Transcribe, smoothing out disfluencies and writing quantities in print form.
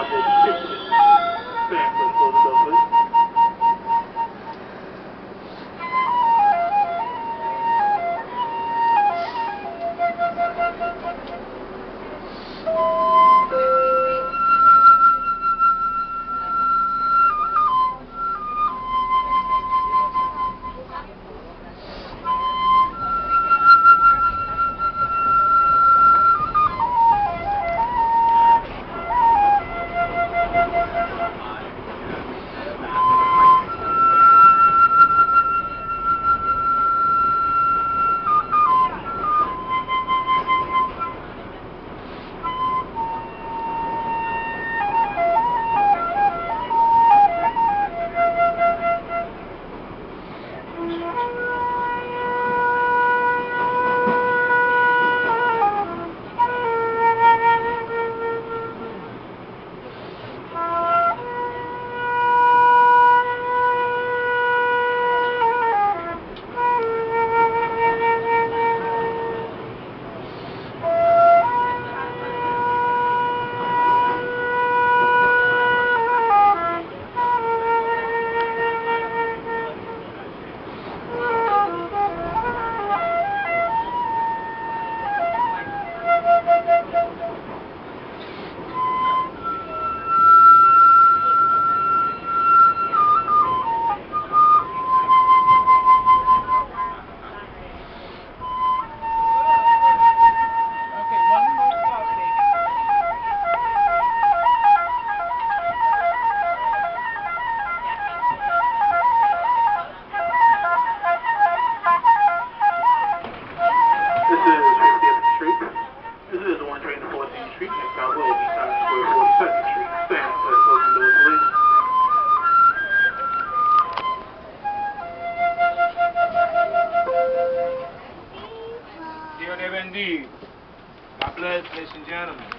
Project 60. Stand for the closing bell, please. This is 50th Street. This is 1 train to 14th Street. Next stop will be Times Square 42nd Street. Stand for the closing doors, please. Dios le bendiga. God bless, ladies and gentlemen.